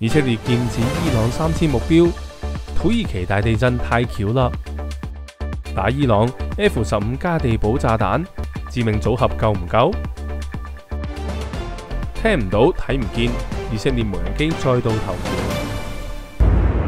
以色列劍指伊朗3000目標，土耳其大地震太巧啦！打伊朗 F-15加地堡炸彈，致命組合夠唔夠？聽唔到睇唔見，以色列無人機再度頭條。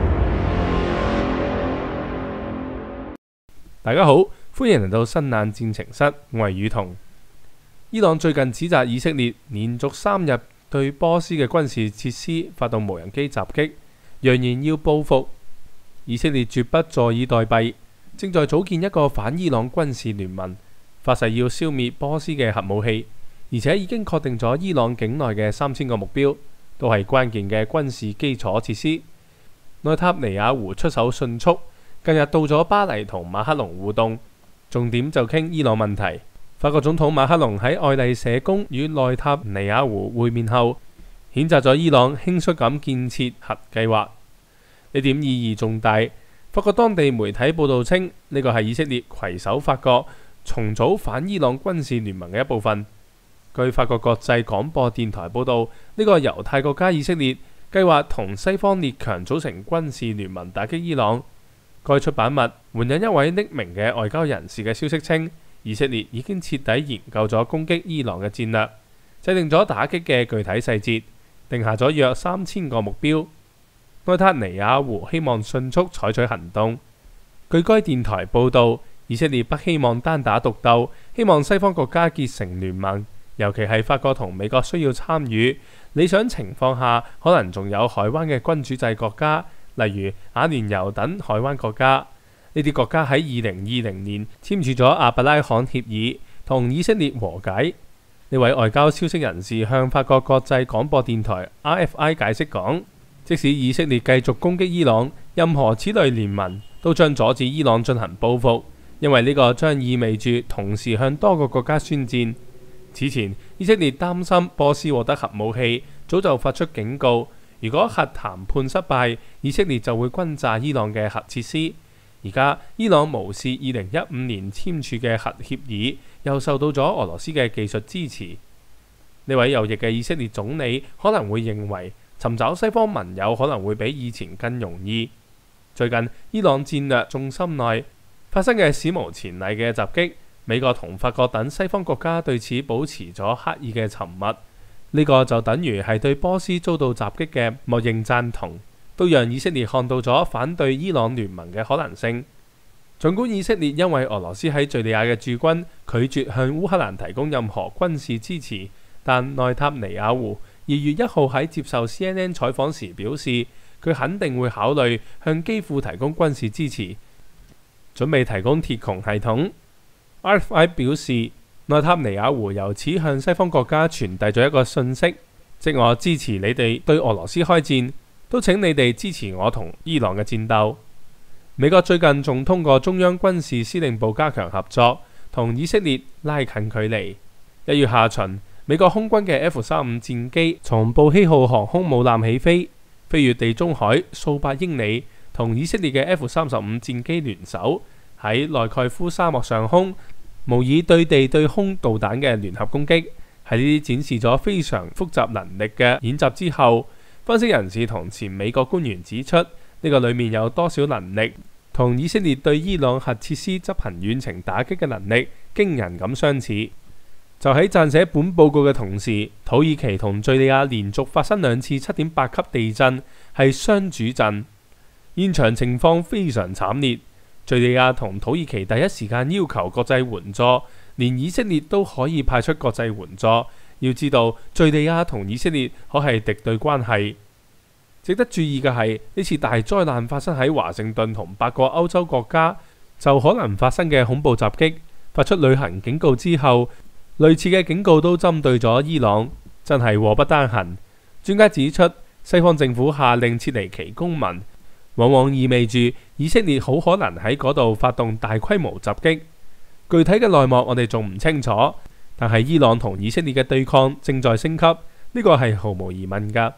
大家好，歡迎嚟到新冷戰情室，我係宇彤。伊朗最近指責以色列連續3日對波斯嘅軍事設施發動無人機襲擊，揚言要報復。以色列絕不坐以待斃，正在組建一個反伊朗軍事聯盟，發誓要消滅波斯嘅核武器，而且已經確定咗伊朗境內嘅3000個目標，都係關鍵嘅軍事基礎設施。內塔尼亞胡出手迅速，近日到咗巴黎同馬克龍互動，重點就傾伊朗問題。法國總統馬克龍喺愛麗舍宮與內塔尼亞胡會面後，譴責咗伊朗輕率咁建設核計劃，呢點意義重大。法國當地媒體報道稱，呢個係以色列攜手法國重組反伊朗軍事聯盟嘅一部分。據法國國際廣播電台報道，呢個猶太國家以色列計劃同西方列強組成軍事聯盟打擊伊朗。該出版物援引一位匿名嘅外交人士嘅消息稱，以色列已經徹底研究咗攻擊伊朗嘅戰略，制定咗打擊嘅具體細節，定下咗約3000個目標。內塔尼亞胡希望迅速採取行動。據該電台報導，以色列不希望單打獨鬥，希望西方國家結成聯盟，尤其係法國同美國需要參與。理想情況下，可能仲有海灣嘅君主制國家，例如阿聯酋等海灣國家。呢啲國家喺2020年簽署咗阿伯拉罕協議，同以色列和解。呢位外交消息人士向法國國際廣播電台 RFI 解釋講，即使以色列繼續攻擊伊朗，任何此類聯盟都將阻止伊朗進行報復，因為呢個將意味住同時向多個國家宣戰。此前，以色列擔心波斯獲得核武器，早就發出警告，如果核談判失敗，以色列就會轟炸伊朗嘅核設施。而家伊朗無視2015年簽署嘅核協議，又受到咗俄羅斯嘅技術支持。呢位右翼嘅以色列總理可能會認為，尋找西方盟友可能會比以前更容易。最近伊朗戰略重心內發生嘅史無前例嘅襲擊，美國同法國等西方國家對此保持咗刻意嘅沉默。呢個就等於係對波斯遭到襲擊嘅默認贊同，都讓以色列看到咗反對伊朗聯盟嘅可能性。儘管以色列因為俄羅斯喺敘利亞嘅駐軍拒絕向烏克蘭提供任何軍事支持，但內塔尼亞胡2月1號喺接受 CNN 採訪時表示，佢肯定會考慮向基輔提供軍事支持，準備提供鐵穹系統。RFI 表示，內塔尼亞胡由此向西方國家傳遞咗一個訊息，即我支持你哋對俄羅斯開戰，都請你哋支持我同伊朗嘅戰鬥。美國最近仲通過中央軍事司令部加強合作，同以色列拉近距離。1月下旬，美國空軍嘅 F-35戰機從布希號航空母艦起飛，飛越地中海數百英里，同以色列嘅 F-35戰機聯手喺內蓋夫沙漠上空模擬對地對空導彈嘅聯合攻擊。喺呢啲展示咗非常複雜能力嘅演習之後，分析人士同前美國官員指出，呢個裡面有多少能力同以色列對伊朗核設施執行遠程打擊嘅能力驚人咁相似。就喺撰寫本報告嘅同時，土耳其同敘利亞連續發生2次7.8級地震，係雙主震，現場情況非常慘烈。敘利亞同土耳其第一時間要求國際援助，連以色列都可以派出國際援助。要知道，敘利亞同以色列可係敵對關係。值得注意嘅係，呢次大災難發生喺華盛頓同8個歐洲國家，就可能發生嘅恐怖襲擊發出旅行警告之後，類似嘅警告都針對咗伊朗，真係禍不單行。專家指出，西方政府下令撤離其公民，往往意味住以色列好可能喺嗰度發動大規模襲擊。具體嘅內幕我哋仲唔清楚，但係伊朗同以色列嘅對抗正在升級，呢個係毫無疑問㗎。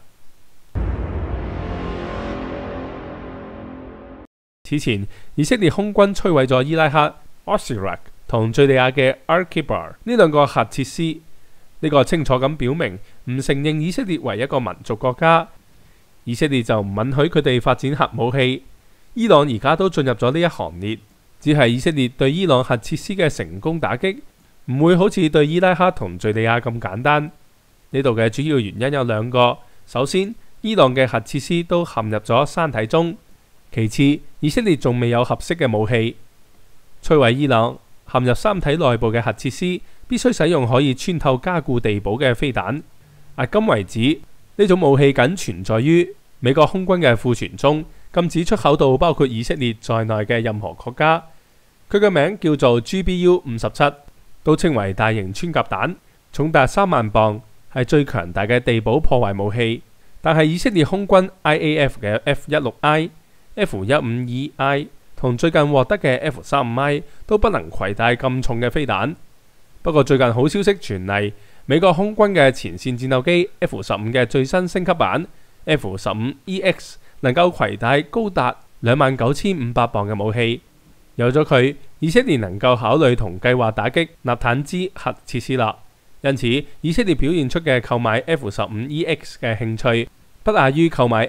此前，以色列空軍摧毀咗伊拉克 Osirak 同敘利亞嘅 Al-Kibar 呢兩個核設施，呢個清楚咁表明唔承認以色列為一個民族國家， 以色列就唔允許佢哋發展核武器。伊朗而家都進入咗呢一行列，只係以色列對伊朗核設施嘅成功打擊，唔會好似對伊拉克同敘利亞咁簡單。呢度嘅主要原因有兩個：首先，伊朗嘅核設施都陷入咗山體中；其次，以色列仲未有合適嘅武器摧毀伊朗陷入山體內部嘅核設施，必須使用可以穿透加固地堡嘅飛彈。迄今為止，呢種武器僅存在於美國空軍嘅庫存中，禁止出口到包括以色列在內嘅任何國家。佢嘅名叫做 GBU-57，都稱為大型穿甲彈，重達3萬磅，係最強大嘅地堡破壞武器。但係以色列空軍 IAF 嘅 F-16I、F-15EI 同最近獲得嘅 F-35I 都不能攜帶咁重嘅飛彈。不過最近好消息傳嚟，美國空軍嘅前線戰鬥機 F-15嘅最新升級版 F-15EX 能夠攜帶高達29,500磅嘅武器。有咗佢，以色列能夠考慮同計劃打擊納坦茲核設施啦。因此，以色列表現出嘅購買 F-15EX 嘅興趣不亞於購買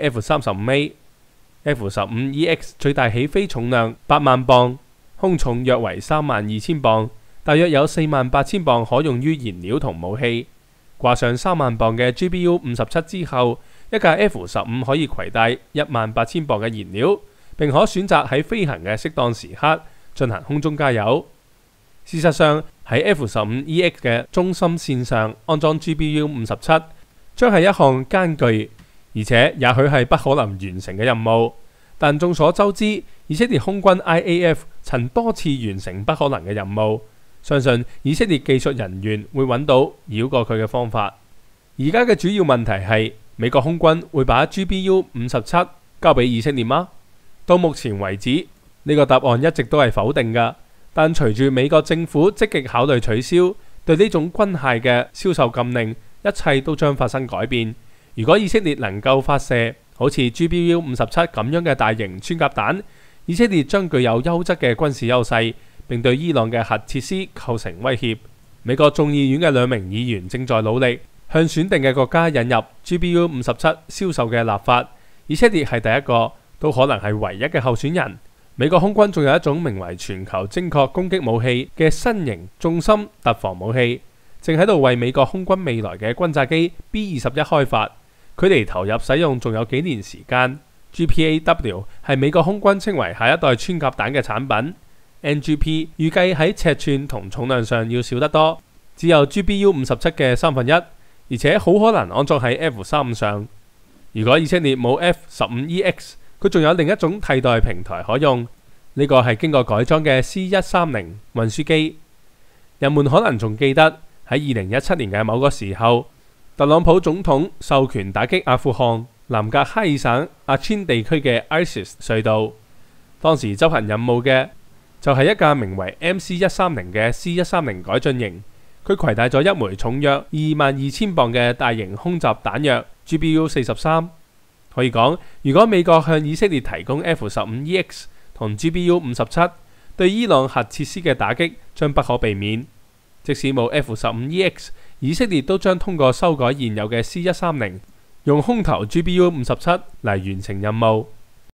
F-35A。F-15EX 最大起飛重量8萬磅，空重約為32,000磅，大約有48,000磅可用於燃料同武器。掛上3萬磅嘅 GBU-57之後，一架 F-15可以攜帶18,000磅嘅燃料，並可選擇喺飛行嘅適當時刻進行空中加油。事實上，喺 F-15EX 嘅中心線上安裝 GBU-57，將係一項艱巨而且也許係不可能完成嘅任務。但眾所周知，以色列空軍 IAF 曾多次完成不可能嘅任務，相信以色列技術人員會揾到繞過佢嘅方法。而家嘅主要問題係，美國空軍會把 GBU-57交俾以色列嗎？到目前為止，呢個答案一直都係否定㗎。但隨住美國政府積極考慮取消對呢種軍械嘅銷售禁令，一切都將發生改變。如果以色列能夠發射好似 GBU-57咁樣嘅大型穿甲彈，以色列將具有優質嘅軍事優勢，並對伊朗嘅核設施構成威脅。美國眾議院嘅2名議員正在努力向選定嘅國家引入 GBU-57銷售嘅立法。以色列係第一個，都可能係唯一嘅候選人。美國空軍仲有一種名為全球精確攻擊武器嘅新型重心突防武器，正喺度為美國空軍未來嘅轟炸機 B-21開發，距離投入使用仲有幾年時間。GPAW 係美國空軍稱為下一代穿甲彈嘅產品。NGP 預計喺尺寸同重量上要少得多，只有 GBU-57嘅1/3，而且好可能安裝喺 F-35上。如果以色列冇 F-15EX，佢仲有另一種替代平台可用，呢個係經過改裝嘅 C-130運輸機。人們可能仲記得喺2017年嘅某個時候，特朗普總統授權打擊阿富汗南格哈爾省阿川地區嘅 ISIS 隧道。當時執行任務嘅就係一架名為 MC-130嘅 C-130改進型，佢攜帶咗一枚重約22,000磅嘅大型空襲彈藥 GBU-43。可以講，如果美國向以色列提供 F-15EX 同 GBU-57，對伊朗核設施嘅打擊將不可避免。即使冇 F-15EX， 以色列都將通過修改現有嘅 C-130，用空投 GBU-57 嚟完成任務。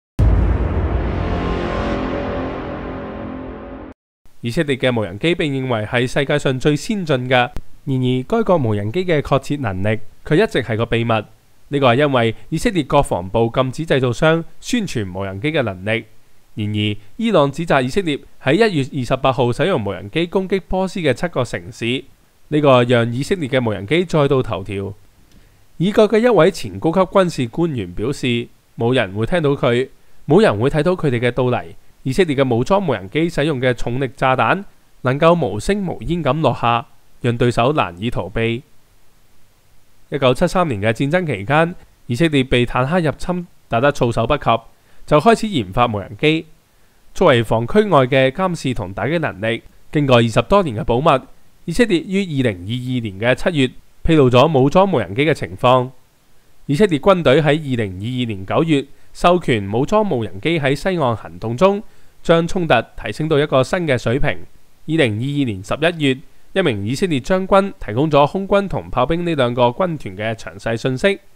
以色列嘅無人機被認為係世界上最先進嘅，然而該個無人機嘅確切能力卻一直係個秘密。呢個係因為以色列國防部禁止製造商宣傳無人機嘅能力。然而，伊朗指責以色列喺1月28號使用無人機攻擊波斯嘅7個城市，呢個讓以色列嘅無人機再度頭條。以國嘅一位前高級軍事官員表示，冇人會聽到佢，冇人會睇到佢哋嘅到嚟。以色列嘅武裝無人機使用嘅重力炸彈能夠無聲無煙咁落下，讓對手難以逃避。1973年嘅戰爭期間，以色列被坦克入侵打得措手不及，就開始研發無人機。作為防區外嘅監視同打擊能力，經過20多年嘅保密，以色列於2022年嘅7月披露咗武裝無人機嘅情況。以色列軍隊喺2022年9月授權武裝無人機喺西岸行動中，將衝突提升到一個新嘅水平。2022年11月，一名以色列將軍提供咗空軍同炮兵呢兩個軍團嘅詳細信息。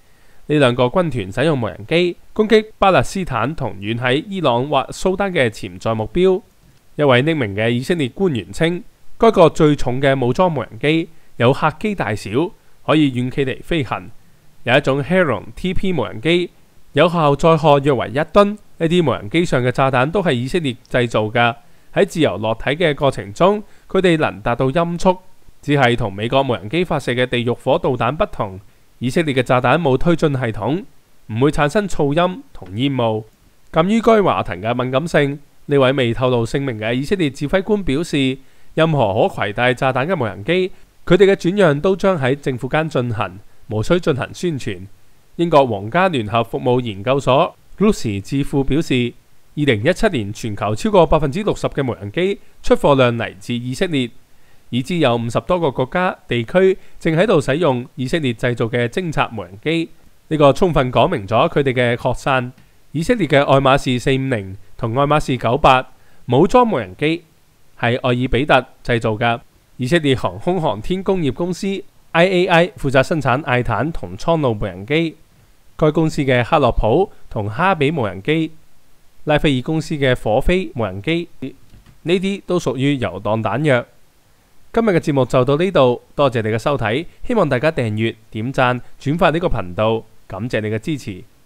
呢兩個軍團使用無人機攻擊巴勒斯坦同遠喺伊朗或蘇丹嘅潛在目標。一位匿名嘅以色列官員稱，該個最重嘅武裝無人機有客機大小，可以遠距離飛行。有一種 Heron TP 無人機，有效載荷約為1噸。呢啲無人機上嘅炸彈都係以色列製造㗎。喺自由落體嘅過程中，佢哋能達到音速，只係同美國無人機發射嘅地獄火導彈不同。以色列嘅炸彈冇推進系統，唔會產生噪音同煙霧。鑑於該話題嘅敏感性，呢位未透露姓名嘅以色列指揮官表示，任何可攜帶炸彈嘅無人機，佢哋嘅轉讓都將喺政府間進行，無需進行宣傳。英國皇家聯合服務研究所 Lucy 智庫表示，2017年全球超過60%嘅無人機出貨量嚟自以色列，已知有50多個國家地區正喺度使用以色列製造嘅偵察無人機。呢個充分講明咗佢哋嘅擴散。以色列嘅愛馬仕450同愛馬仕98武裝無人機係愛爾比特製造嘅。以色列航空航天工業公司 IAI 負責生產艾坦同蒼鷺無人機。該公司嘅克洛普同哈比無人機，拉斐爾公司嘅火飛無人機，呢啲都屬於遊蕩彈藥。今日嘅節目就到呢度，多謝你嘅收睇，希望大家訂閱、點讚、轉發呢個頻道，感謝你嘅支持。